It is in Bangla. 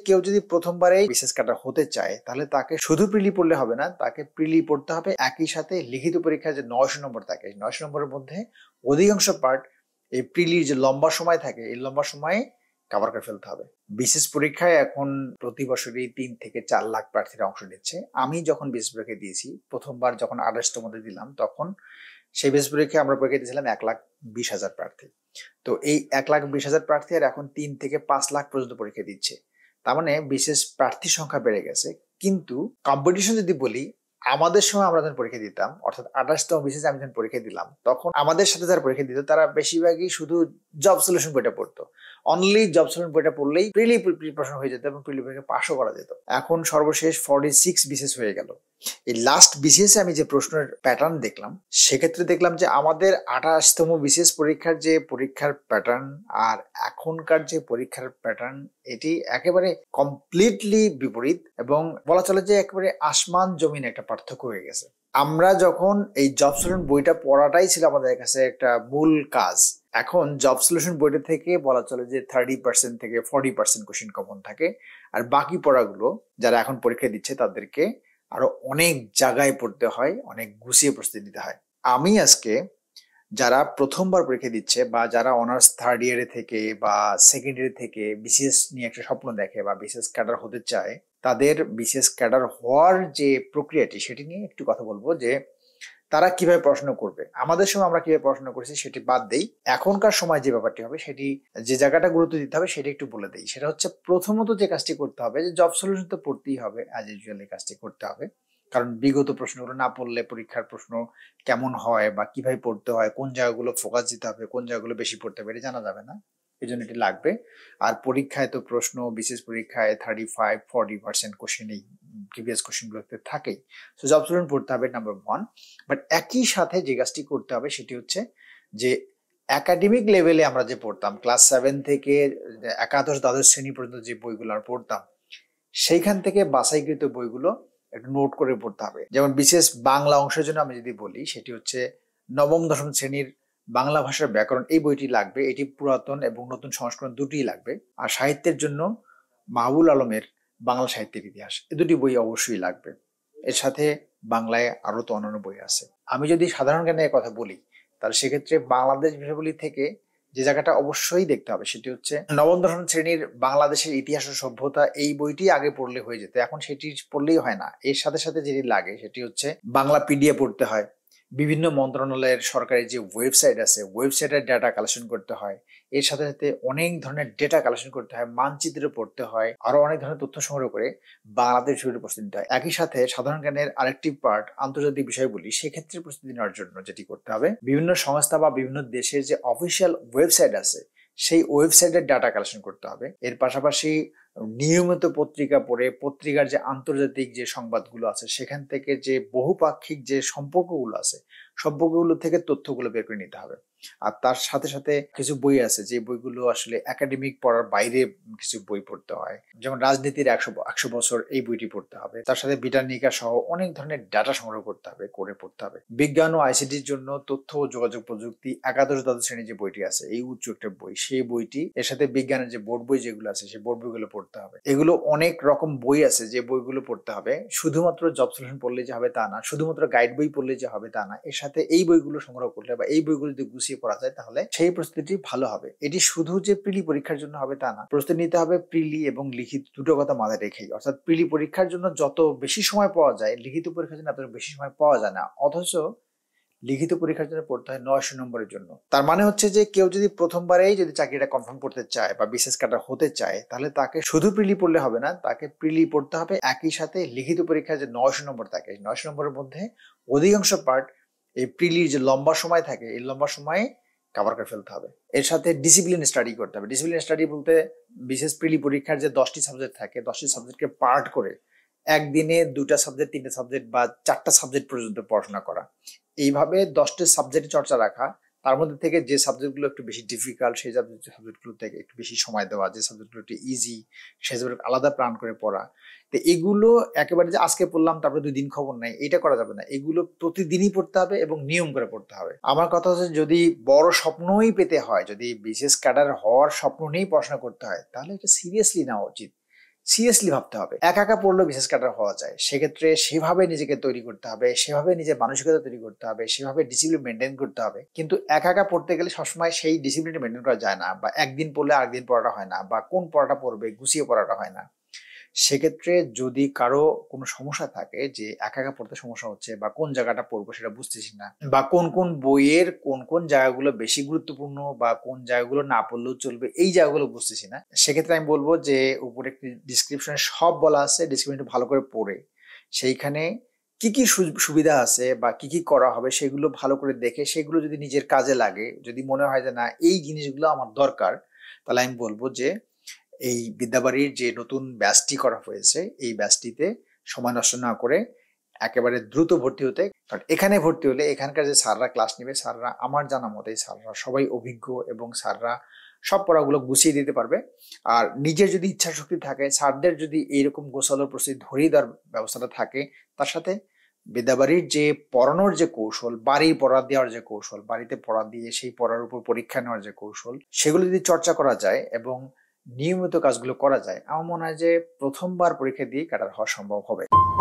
কেউ যদি প্রথমবারেই বিসিএস ক্যাডার হতে চায় তাহলে তাকে শুধু প্রিলি পড়লে হবে না, তাকে প্রিলি পড়তে হবে, একই সাথে লিখিত পরীক্ষায় যে 900 নম্বর থাকে 900 নম্বরের মধ্যে অধিকাংশ পার্ট এই প্রিলির যে লম্বা সময় থাকে এই লম্বা সময়ে কভার করে ফেলতে হবে। বিসিএস পরীক্ষায় এখন প্রতি বছরই 3 থেকে 4 লাখ প্রার্থীরা অংশ নিচ্ছে। আমি যখন বিসিএস পরীক্ষা দিয়েছি, প্রথমবার যখন 28তম মধ্যে দিলাম, তখন সেই বিসিএস পরীক্ষায় আমরা পরীক্ষা দিয়েছিলাম 1,20,000 প্রার্থী। তো এই 1,20,000 প্রার্থী আর এখন 3 থেকে 5 লাখ পর্যন্ত পরীক্ষা দিচ্ছে। তার মানে বিশেষ প্রার্থীর সংখ্যা বেড়ে গেছে। কিন্তু কম্পিটিশন যদি বলি, আমাদের সময় আমরা যখন পরীক্ষা দিতাম, অর্থাৎ 28তম বিশেষ আমি যখন পরীক্ষা দিলাম, তখন আমাদের সাথে যারা পরীক্ষা দিত তারা বেশিরভাগই শুধু জব সলিউশন বইটা পড়তো। অনলি জব সলিউশন বইটা পড়লেই প্রিলি প্রিপারেশন হয়ে যেত এবং প্রিলি পরীক্ষা পাসও করা যেত। এখন সর্বশেষ 46 বিশেষ হয়ে গেল। এই লাস্ট বিসিএসে আমি যে প্রশ্নের প্যাটার্ন দেখলাম, সেক্ষেত্রে দেখলাম যে আমাদের 28তম বিসিএস পরীক্ষার যে পরীক্ষার প্যাটার্ন আর এখনকার যে পরীক্ষার প্যাটার্ন, এটি একেবারে কমপ্লিটলি বিপরীত এবং বলা চলে যে একেবারে আসমান জমিন একটা পার্থক্য হয়ে গেছে। আমরা যখন এই জব সলিউশন বইটা পড়াটাই ছিল আমাদের কাছে একটা মূল কাজ, এখন জব সলিউশন বইটা থেকে বলা চলে যে 30% থেকে 40% কোশ্চেন কমন থাকে, আর বাকি পড়াগুলো যারা এখন পরীক্ষা দিচ্ছে তাদেরকে আরো অনেক জায়গায় পড়তে হয়, অনেক গুছিয়ে প্রস্তুতি নিতে হয়। আমি আজকে যারা প্রথমবার পরীক্ষা দিচ্ছে বা যারা অনার্স থার্ড ইয়ারে থেকে বা সেকেন্ড ইয়ার থেকে বিসিএস নিয়ে একটা স্বপ্ন দেখে বা বিসিএস ক্যাডার হতে চায়, তাদের বিসিএস ক্যাডার হওয়ার যে প্রক্রিয়াটি সেটি নিয়ে একটু কথা বলবো, যে তারা কিভাবে পড়াশোনা করবে। আমাদের সময় আমরা কিভাবে পড়াশোনা করেছি সেটি বাদ দেই, এখনকার সময় যে ব্যাপারটি হবে সেটি, যে জায়গাটা গুরুত্ব দিতে হবে সেটা একটু বলে দেই। সেটা হচ্ছে প্রথমত যে কাজটি করতে হবে, যে জব সলিউশন তো পড়তেই হবে, অ্যাজ ইউজুয়াল এই কাজটি করতে হবে। কারণ বিগত প্রশ্নগুলো না পড়লে পরীক্ষার প্রশ্ন কেমন হয় বা কিভাবে পড়তে হয়, কোন জায়গাগুলো ফোকাস দিতে হবে, কোন জায়গাগুলো বেশি পড়তে হবে, এটা জানা যাবে না, এই জন্য এটি লাগবে। আর পরীক্ষায় তো প্রশ্ন, বিশেষ পরীক্ষায় 35-40% কোশ্চেন এই প্রিভিয়াস কোশ্চেন গুলোতে থাকেই। তো জব সলিউশন পড়তে হবে নাম্বার 1। বাট একই সাথে যে কাজটি করতে হবে সেটি হচ্ছে যে একাডেমিক লেভেলে আমরা যে পড়তাম, ক্লাস 7 থেকে একাদশ দ্বাদশ শ্রেণী পর্যন্ত যে বইগুলো আমরা পড়তাম, সেইখান থেকে বাছাইকৃত বইগুলো একটু নোট করে পড়তে হবে। যেমন বিশেষ বাংলা অংশের জন্য আমি যদি বলি, সেটি হচ্ছে নবম দশম শ্রেণীর বাংলা ভাষার ব্যাকরণ, এই বইটি লাগবে। এটি পুরাতন এবং নতুন সংস্করণ দুটিই লাগবে। আর সাহিত্যের জন্য মাহবুল আলমের বাংলা সাহিত্যের ইতিহাস, এই দুটি বই অবশ্যই লাগবে। এর সাথে বাংলায় আরো তো অন্যান্য বই আছে। আমি যদি সাধারণ জ্ঞানের কথা বলি, তাহলে সেক্ষেত্রে বাংলাদেশ বিষয়াবলী থেকে যে জায়গাটা অবশ্যই দেখতে হবে সেটি হচ্ছে নবম দশম শ্রেণীর বাংলাদেশের ইতিহাস ও সভ্যতা, এই বইটি আগে পড়লে হয়ে যেত, এখন সেটি পড়লেই হয় না। এর সাথে সাথে যেটি লাগে সেটি হচ্ছে বাংলা পিডিএফ পড়তে হয়, বিভিন্ন মন্ত্রণালয়ের সরকারি যে ওয়েবসাইট আছে ওয়েবসাইটের ডাটা কালেকশন করতে হয়, এর সাথে সাথে অনেক ধরনের ডেটা কালেকশন করতে হয়, মানচিত্র পড়তে হয়, আরো অনেক ধরনের তথ্য সংগ্রহ করে বাংলাদেশ বিষয়ে প্রস্তুতি নিতে হয়। একই সাথে সাধারণ জ্ঞানের আরেকটি পার্ট আন্তর্জাতিক বিষয় বলি, সেক্ষেত্রে প্রস্তুতি নেওয়ার জন্য যেটি করতে হবে, বিভিন্ন সংস্থা বা বিভিন্ন দেশের যে অফিসিয়াল ওয়েবসাইট আছে সেই ওয়েবসাইটের ডাটা কালেকশন করতে হবে। এর পাশাপাশি নিয়মিত পত্রিকা পড়ে পত্রিকার যে আন্তর্জাতিক যে সংবাদগুলো আছে সেখান থেকে যে বহুপাক্ষিক যে সম্পর্কগুলো আছে সম্পর্কগুলো থেকে তথ্যগুলো বের করে নিতে হবে। আর তার সাথে সাথে কিছু বই আছে যে বইগুলো আসলে একাডেমিক পড়ার বাইরে কিছু বই পড়তে হয়, যেমন রাজনীতির 100 বছর, এই বইটি পড়তে হবে। তার সাথে বিটানিকা সহ অনেক ধরনের ডাটা সংগ্রহ করতে হবে, করে পড়তে হবে। বিজ্ঞান ও আইসিটির জন্য তথ্য ও যোগাযোগ প্রযুক্তি একাদশ দ্বাদশ শ্রেণীর যে বইটি আছে, এই উচ্চ একটা বই, সেই বইটি, এর সাথে বিজ্ঞানের যে বোর্ড বই যেগুলো আছে সেই বোর্ড বইগুলো পড়তে হবে। এগুলো অনেক রকম বই আছে যে বইগুলো পড়তে হবে। শুধুমাত্র জব সলিউশন পড়লে যে হবে তা না, শুধুমাত্র গাইড বই পড়লে যে হবে তা না, এর সাথে এই বইগুলো সংগ্রহ করলে বা এই বইগুলো যদি গুছিয়ে পড়া যায় তাহলে সেই প্রস্তুতি ভালো হবে। এটি শুধু যে প্রিলি পরীক্ষার জন্য হবে তা না, প্রস্তুতি নিতে হবে প্রিলি এবং লিখিত দুটো কথা মাথায় রেখেই। অর্থাৎ প্রিলি পরীক্ষার জন্য যত বেশি সময় পাওয়া যায়, লিখিত পরীক্ষার জন্য এত বেশি সময় পাওয়া যায় না, অথচ লিখিত পরীক্ষার জন্য পড়তে হয় 900 নম্বরের জন্য। তার মানে হচ্ছে যে কেউ যদি প্রথমবারেই যদি চাকরিটা কনফার্ম করতে চায় বা বিসিএস ক্যাডার হতে চায়, তাহলে তাকে শুধু প্রিলি পড়লে হবে না, তাকে প্রিলি পড়তে হবে, একই সাথে লিখিত পরীক্ষায় যে 900 নম্বর থাকে 900 নম্বরের মধ্যে অধিকাংশ পার্ট এই প্রিলির যে লম্বা সময় থাকে এই লম্বা সময়ে কভার করে ফেলতে হবে। এর সাথে ডিসিপ্লিন স্টাডি করতে হবে। ডিসিপ্লিন স্টাডি বলতে বিশেষ প্রিলি পরীক্ষার যে 10টি সাবজেক্ট থাকে 10টি সাবজেক্টকে পার্ট করে একদিনে 2টা সাবজেক্ট 3টা সাবজেক্ট বা 4টা সাবজেক্ট পর্যন্ত পড়াশোনা করা, এইভাবে 10টি সাবজেক্ট চর্চা রাখা। তার মধ্যে থেকে যে সাবজেক্টগুলো একটু বেশি ডিফিকাল্ট সেই সাবজেক্টগুলো থেকে একটু বেশি সময় দেওয়া, যে সাবজেক্টগুলো একটু ইজি সেই সাবজেক্ট আলাদা প্ল্যান করে পড়া। তো এগুলো একেবারে যে আজকে পড়লাম তারপরে 2 দিন খবর নাই, এটা করা যাবে না। এগুলো প্রতিদিনই পড়তে হবে এবং নিয়ম করে পড়তে হবে। আমার কথা হচ্ছে যদি বড় স্বপ্নই পেতে হয়, যদি বিশেষ ক্যাডার হওয়ার স্বপ্ন নিয়েই পড়াশোনা করতে হয়, তাহলে এটা সিরিয়াসলি নেওয়া উচিত। সিরিয়াসলি ভাবতে হবে। একা একা পড়লেও বিশেষ ক্যাডার হওয়া যায়, সেক্ষেত্রে সেভাবে নিজেকে তৈরি করতে হবে, সেভাবে নিজের মানসিকতা তৈরি করতে হবে, সেভাবে ডিসিপ্লিন মেনটেন করতে হবে। কিন্তু একা একা পড়তে গেলে সবসময় সেই ডিসিপ্লিনটা মেনটেন করা যায় না, বা একদিন পড়লে আরেকদিন পড়াটা হয় না, বা কোন পড়াটা পড়বে গুছিয়ে পড়াটা হয় না। সেক্ষেত্রে যদি কারো কোনো সমস্যা থাকে যে একা একা পড়তে সমস্যা হচ্ছে, বা কোন জায়গাটা পড়বো সেটা বুঝতেছি না, বা কোন কোন বইয়ের কোন কোন জায়গাগুলো বেশি গুরুত্বপূর্ণ, বা কোন জায়গাগুলো না পড়লেও চলবে, এই জায়গাগুলো বুঝতেছি না, সেক্ষেত্রে আমি বলবো যে উপরে একটি ডিসক্রিপশনে সব বলা আছে, ডিসক্রিপশনটা ভালো করে পড়ে সেইখানে কি কি সুবিধা আছে বা কি কি করা হবে সেগুলো ভালো করে দেখে সেগুলো যদি নিজের কাজে লাগে, যদি মনে হয় যে না এই জিনিসগুলো আমার দরকার, তাহলে আমি বলবো যে এই বিদ্যাবাড়ির যে নতুন ব্যাচটি করা হয়েছে এই ব্যাচটিতে সময় নষ্ট না করে একেবারে দ্রুত ভর্তি হতে। কারণ এখানে ভর্তি হলে এখানকার যে স্যাররা ক্লাস নেবে, স্যাররা আমার জানা মতে স্যাররা সবাই অভিজ্ঞ, এবং স্যাররা সব পড়াগুলো গুছিয়ে দিতে পারবে। আর নিজের যদি ইচ্ছা শক্তি থাকে, স্যারদের যদি এইরকম গোছালো প্রস্তুতি ধরিয়ে দেওয়ার ব্যবস্থাটা থাকে, তার সাথে বিদ্যাবাড়ির যে পড়ানোর যে কৌশল, বাড়ি পড়া দেওয়ার যে কৌশল, বাড়িতে পড়া দিয়ে সেই পড়ার উপর পরীক্ষা নেওয়ার যে কৌশল, সেগুলো যদি চর্চা করা যায় এবং নিয়মিত কাজগুলো করা যায়, আমার মনে হয় যে প্রথমবার পরীক্ষা দিয়ে ক্যাডার হওয়া সম্ভব হবে।